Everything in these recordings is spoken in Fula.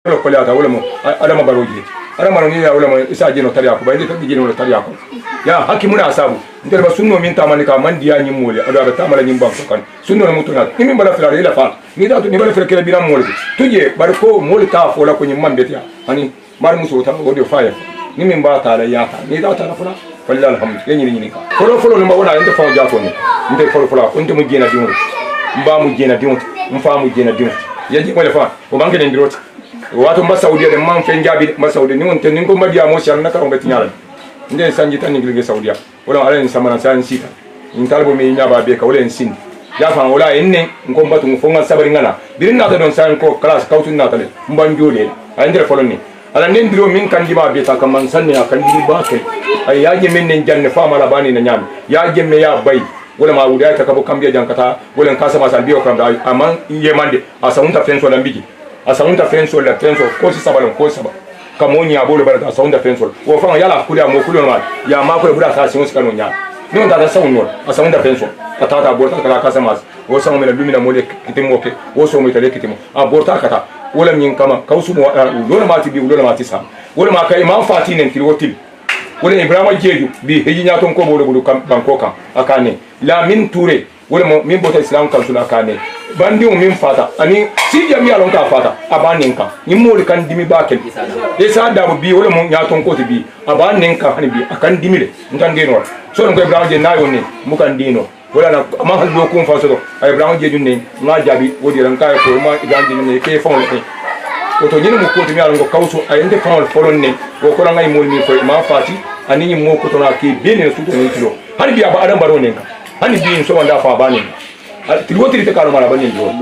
lo kolata wala mo adama baroji adama ni ya wala mo isa jeno tariya ko bayde tabi jeno tariya ko ya hakimuna asabu ndel ba sunno min tamani ka man diya nyim mole ado ba tamala nyim ba ko kan sunno na mutuna ni bala fila ila fa ni da to ni bala fila kele biram mole tuje bar ko mole ta fo la ko nyim man betiya ani mar muso ta o de faya ni min ba ta la ya ta ni da ta la fula wallahi alhamdu yenyi ni ka folo no ma wona ente fa ja to ni ente folo onte mu jena dimu mba mu jena dimu mfa mu jena dimu yaji mo le fa o banke den dirot wato mba Saudia de man fen jabi mba Saudia ni wonte ni ko madiya mo shan naka on betinyala nden sanji tan ngilge Saudia wala ala ni samana san sita in talbo mi nyaba be ka wala en sin ya fa wala enne ko mbatu mo fonga sabari ngana birin na don san ko class kawtun na tale mban jode ay ndere foloni ala nden diro min kan diba be ta kam man sanne ya kan dibi ba ke ay yaje men nen janne fa mala bani na nyam yaje me ya bay wala ma wuda ta kabo kambiya jankata wala kasa ma san biyo kam da aman yemande asaunta fenso la mbiji asaunta fenso la fenso ko si sabalon ko saba kamoni abolo bala asaunta fenso wo fa yala kulia mo kulio ma ya ma ko bura sa sin sikano nya non da saunno asaunta fenso atata borta kala kasa mas wo sa mo mena lumina mo le kitimo ke wo so mo itale kitimo a borta kata wala min kama kausu mo wala ma tibi wala ma tisa wala ma kai ma fatinen tilwotil wala ibrahima jeju bi heji nya ton ko bolo bulu kam banko kam akane la min touré wala mo min bota islam kan sula akane bandi o min fata ani si jami alon ka fata abanen ka ni moli kan dimi bakel e sa da bi wala mo nya ton ko bi abanen ka hani bi akan dimile ndan deno so ko ibrahima je nayo ne mu kan dino wala na ma hal do ko fa so ay ibrahima jeju ne na jabi wodi ran ka ko ma ibrahima ne ke fon ne oto nyine mo ko to mi alon ko kawso ay ende fon folon ne wo ko ngay mol mi ko ma fati ani mo ko to na ke bene su to ne kilo hani bi aba adam baro ne ka hani bi so wanda fa bani ti wotiri te karo mala bani do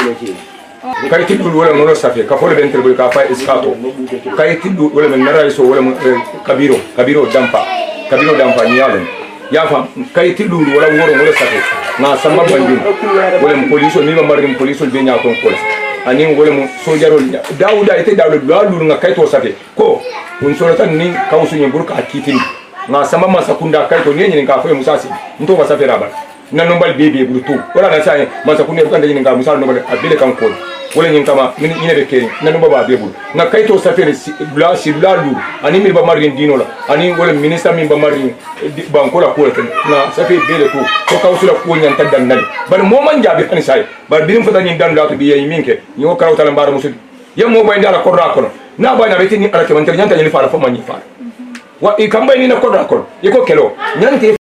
kay tiddu wala no safe ka fole ben terbo ka fa iskato kay tiddu wala men nara so wala kabiro dampa nyalen ya fa kay tiddu wala woro no safe na sama banjum wala police ni ma marim police be nya ton ko ani wala mo sojarol dawuda ite dawuda lulu nga kay to safe ko un soratan ni kawsu ni burka akitin na sama masakunda kay to ni ka fa musasi nto ba safe rabal nanu bal bebe burutu wala na sai masa kunne kan da yin ga misal no bal abele kan ko wala yin kama min ina be ke nanu baba bebu na kaito safere bla silalu ani mi ba marin dino la ani wala minister min ba marin banko la ko na safe bele ko ko kawsula ko nyan tan nan bal mo man jabi an sai bal birim fata yin dan latu bi yayi minke ni o karawta la mbar musul yam mo bay ndala ko rakon na ba na beti ni ala ke man tan nyanta ni fara fo man ni fara wa ikamba ni na ko rakon iko kelo nyante